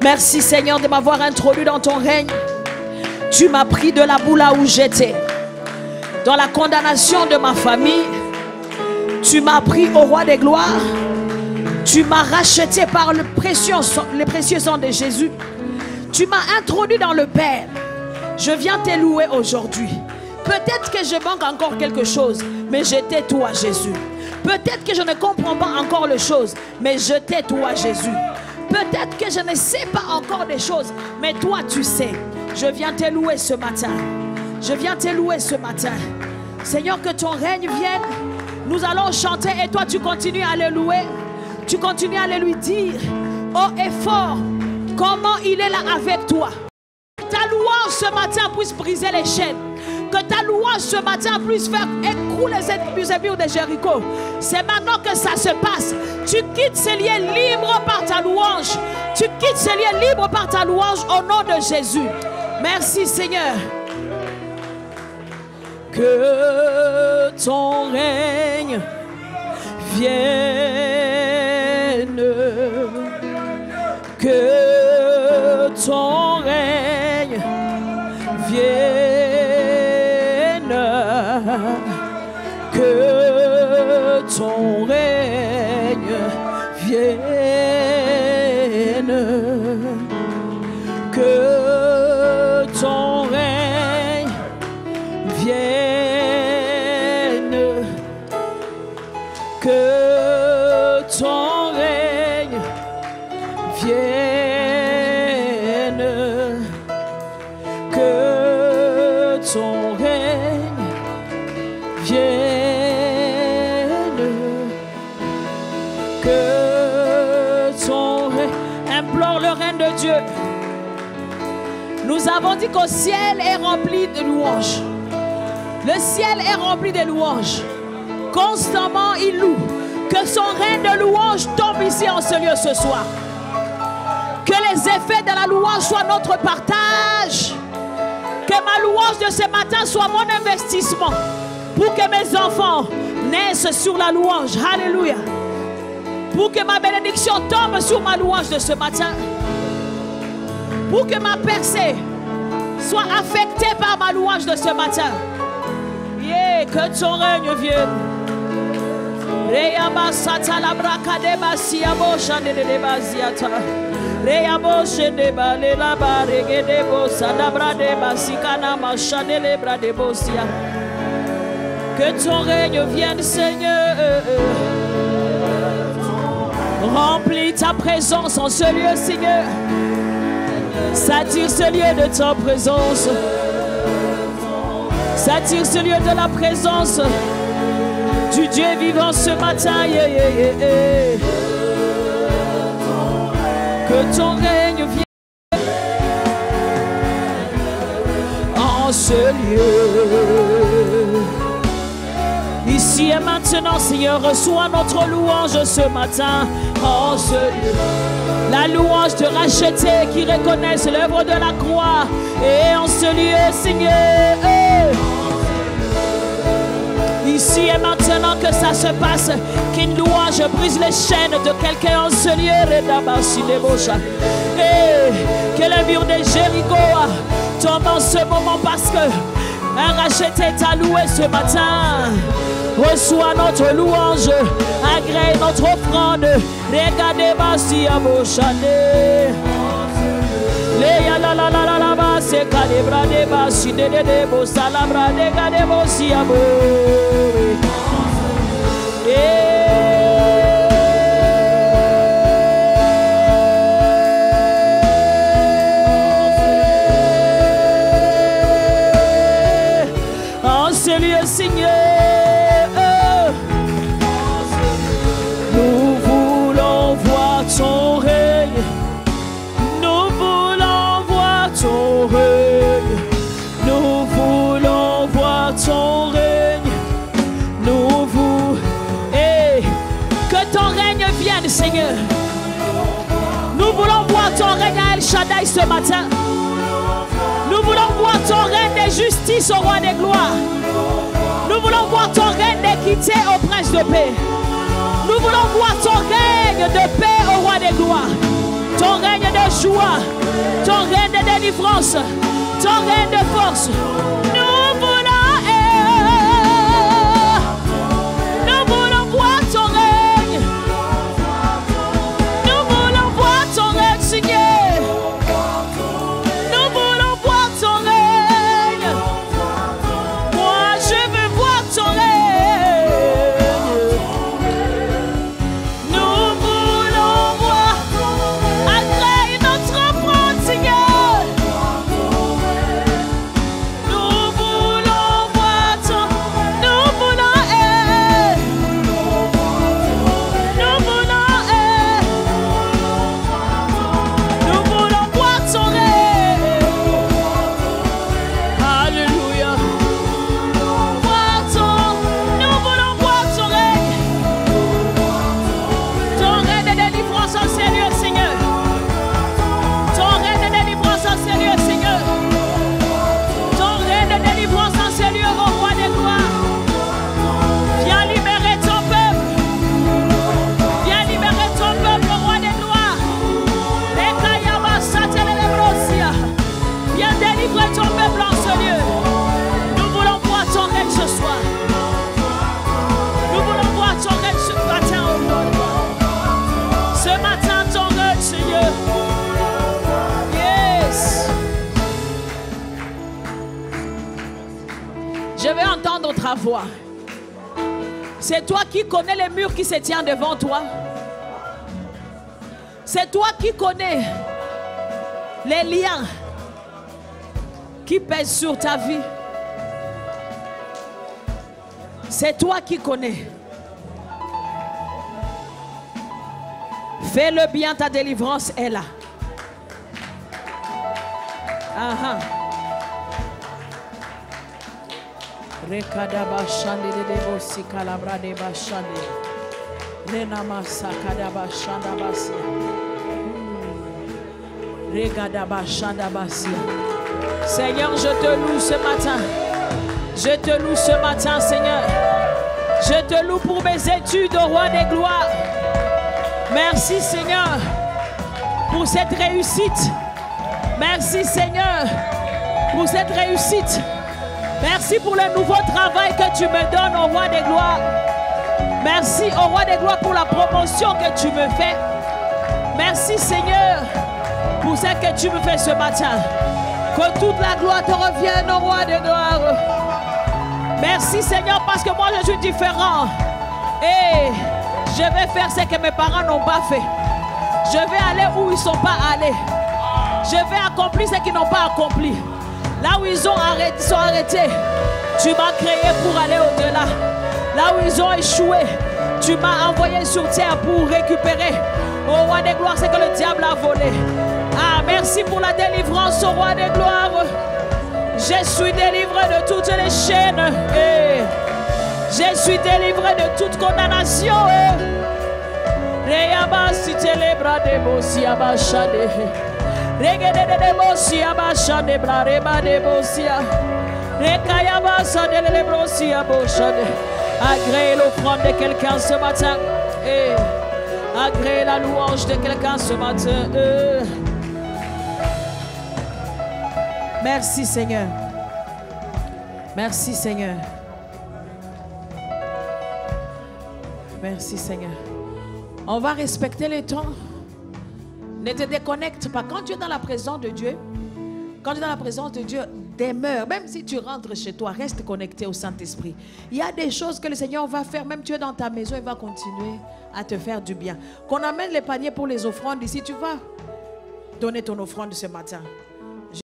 Merci Seigneur de m'avoir introduit dans ton règne. Tu m'as pris de la boue là où j'étais, dans la condamnation de ma famille. Tu m'as pris au roi des gloires. Tu m'as racheté par le précieux sang de Jésus. Tu m'as introduit dans le Père. Je viens te louer aujourd'hui. Peut-être que je manque encore quelque chose, mais je t'ai toi Jésus. Peut-être que je ne comprends pas encore les choses, mais je t'ai toi Jésus. Peut-être que je ne sais pas encore des choses, mais toi tu sais. Je viens te louer ce matin. Je viens te louer ce matin. Seigneur, que ton règne vienne. Nous allons chanter et toi tu continues à le louer. Tu continues à le lui dire haut et fort comment il est là avec toi. Que ta louange ce matin puisse briser les chaînes. Que ta louange ce matin puisse faire écrouler les murs de Jéricho. C'est maintenant que ça se passe. Tu quittes ces lieux libres par ta louange. Tu quittes ces lieux libres par ta louange au nom de Jésus. Merci Seigneur. Que ton règne vienne. Que ton règne vienne. Que ton règne vienne. Que ton règne vienne. Que ton règne vienne. Que ton règne vienne. Que ton règne. Implore le règne de Dieu. Nous avons dit qu'au ciel est rempli de louanges. Le ciel est rempli de louanges. Constamment il loue. Que son règne de louange tombe ici en ce lieu ce soir. Que les effets de la louange soient notre partage. Que ma louange de ce matin soit mon investissement. Pour que mes enfants naissent sur la louange. Alléluia. Pour que ma bénédiction tombe sur ma louange de ce matin. Pour que ma percée soit affectée par ma louange de ce matin. Yeah, que ton règne vienne. Que ton règne vienne, Seigneur. Remplis ta présence en ce lieu, Seigneur. S'attire ce lieu de ta présence. S'attire ce lieu de la présence du Dieu vivant ce matin. Yeah, yeah, yeah, yeah. Que ton règne vienne en ce lieu. Ici et maintenant, Seigneur, reçois notre louange ce matin en ce lieu. La louange de racheter qui reconnaissent l'œuvre de la croix. Et en ce lieu, Seigneur, ici et maintenant que ça se passe, qu'une louange brise les chaînes de quelqu'un en ce lieu. Et que le mur de Jéricho tombe en ce moment parce que un racheté t'a loué ce matin. Reçois notre louange, agrée notre offrande. Regardez-moi si à vos chalets. Les la la la la la la, c'est calibra de bas, si de beaux salabra, regardez-moi si à vous. En ce lieu, Seigneur. Ton règne, nous voulons voir ton règne, nous voulons voir ton règne, nous voulons, que ton règne vienne, Seigneur. Nous voulons voir ton règne à El Shaddai ce matin. Nous voulons voir ton règne de justice au roi des gloires. Nous voulons voir ton règne d'équité au prince de paix. Nous voulons voir ton règne de paix au roi des gloires. ton règne de joie, ton règne de délivrance, ton règne de force. Nous voulons voir ton règne. Nous voulons voir ton règne, Seigneur. Nous voulons voir ton règne. Moi, je veux voir ton règne. Nous voulons voir. Agrée notre offrande, Seigneur. Nous voulons voir ton. Nous voulons aimer. Nous voulons aimer. Nous voulons voir ton règne. Alléluia. Voir ton. Nous voulons voir ton règne. Ton règne de délivrance en Seigneur, Seigneur. Ton règne de délivrance en Seigneur, Seigneur. Ton règne de délivrance en Seigneur, au roi des gloires. Viens libérer ton peuple. Viens libérer ton peuple, au roi des gloires. Viens délivrer ton peuple en ce lieu. Nous voulons voir ton règne ce soir. Nous voulons voir ton règne ce matin, au roi des gloires. Ce matin, ton règne, Seigneur. Yes. Je vais entendre ta voix. C'est toi qui connais les murs qui se tiennent devant toi. C'est toi qui connais les liens qui pèsent sur ta vie. C'est toi qui connais. Fais le bien, ta délivrance est là. Aha. Rekadaba shandi de debosi kalabra de bashandi. Renama sakadaba shanda basi. Regadaba shanda basi. Seigneur, je te loue ce matin. Je te loue ce matin, Seigneur. Je te loue pour mes études, au roi des gloires. Merci, Seigneur, pour cette réussite. Merci, Seigneur, pour cette réussite. Merci pour le nouveau travail que tu me donnes, au roi des gloires. Merci, au roi des gloires, pour la promotion que tu me fais. Merci, Seigneur, pour ce que tu me fais ce matin. Que toute la gloire te revienne, au roi des gloires. Merci, Seigneur, parce que moi je suis différent. Et je vais faire ce que mes parents n'ont pas fait. Je vais aller où ils ne sont pas allés. Je vais accomplir ce qu'ils n'ont pas accompli. Là où ils sont arrêtés, tu m'as créé pour aller au-delà. Là où ils ont échoué, tu m'as envoyé sur terre pour récupérer, au roi des gloires, ce que le diable a volé. Ah, merci pour la délivrance, au roi des gloires. Je suis délivré de toutes les chaînes. Je suis délivré de toute condamnation. Agrée l'offrande de quelqu'un ce matin. Agrée la louange de quelqu'un ce matin. Merci, Seigneur. Merci, Seigneur. Merci, Seigneur. On va respecter les temps. Ne te déconnecte pas. Quand tu es dans la présence de Dieu, demeure. Même si tu rentres chez toi, reste connecté au Saint-Esprit. Il y a des choses que le Seigneur va faire. Même tu es dans ta maison, il va continuer à te faire du bien. Qu'on amène les paniers pour les offrandes ici. Tu vas donner ton offrande ce matin.